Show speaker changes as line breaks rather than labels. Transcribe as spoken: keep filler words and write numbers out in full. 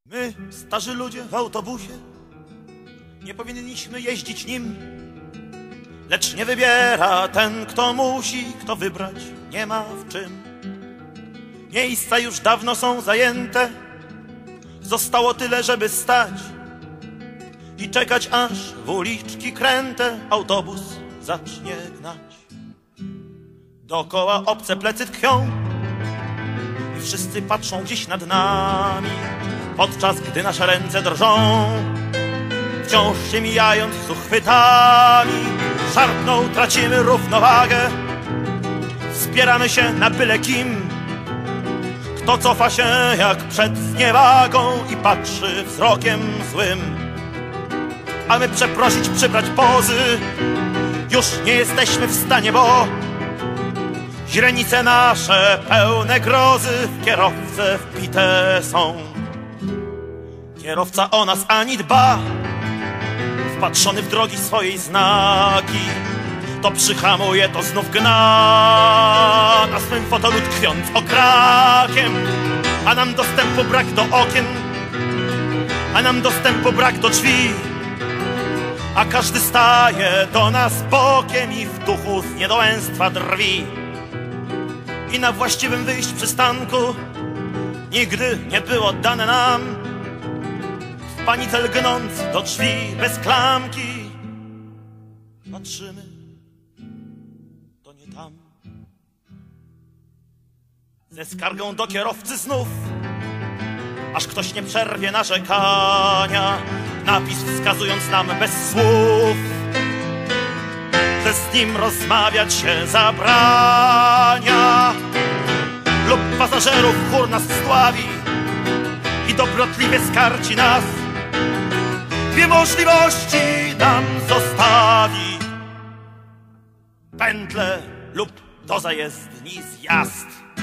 My, starzy ludzie w autobusie, nie powinniśmy jeździć nim, lecz nie wybiera ten, kto musi, kto wybrać nie ma w czym. Miejsca już dawno są zajęte, zostało tyle, żeby stać i czekać, aż w uliczki kręte autobus zacznie gnać. Dookoła obce plecy tkwią i wszyscy patrzą gdzieś nad nami, podczas gdy nasze ręce drżą, wciąż się mijając z uchwytami. Szarpną, tracimy równowagę, wspieramy się na byle kim. Kto cofa się jak przed zniewagą i patrzy wzrokiem złym. A my przeprosić, przybrać pozy już nie jesteśmy w stanie, bo źrenice nasze pełne grozy w kierowcę wbite są. Kierowca o nas ani dba, wpatrzony w drogi swojej znaki. To przyhamuje, to znów gna, na swym fotelu tkwiąc okrakiem. A nam dostępu brak do okien, a nam dostępu brak do drzwi. A każdy staje do nas bokiem i w duchu z niedołęstwa drwi. I na właściwym wyjść przystanku nigdy nie było dane nam, w panice lgnąc do drzwi bez klamki. Patrzymy, to nie tam. Ze skargą do kierowcy znów, aż ktoś nie przerwie narzekania, napis wskazując nam bez słów, że z nim rozmawiać się zabrania. Lub pasażerów chór nas zdławi i dobrotliwie skarci nas. Dwie możliwości nam zostawi: pętle lub do zajezdni zjazd.